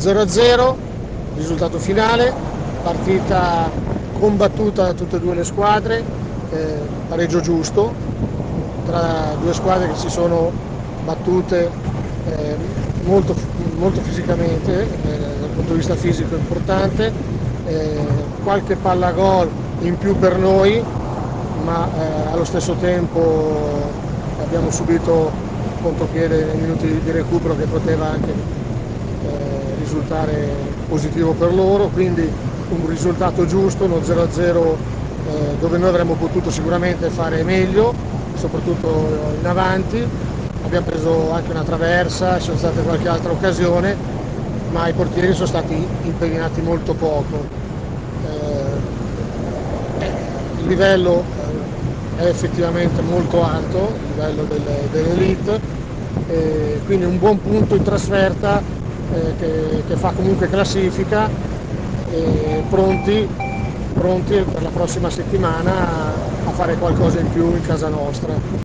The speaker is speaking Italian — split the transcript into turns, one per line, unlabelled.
0-0, risultato finale, partita combattuta da tutte e due le squadre, pareggio giusto, tra due squadre che si sono battute molto, molto fisicamente, dal punto di vista fisico importante, qualche palla gol in più per noi, ma allo stesso tempo abbiamo subito contropiede nei minuti di recupero che poteva anche risultare positivo per loro, quindi un risultato giusto, uno 0-0 dove noi avremmo potuto sicuramente fare meglio, soprattutto in avanti. Abbiamo preso anche una traversa, ci sono state qualche altra occasione, ma i portieri sono stati impegnati molto poco. Il livello è effettivamente molto alto, il livello dell'elite, quindi un buon punto in trasferta che fa comunque classifica, pronti per la prossima settimana a fare qualcosa in più in casa nostra.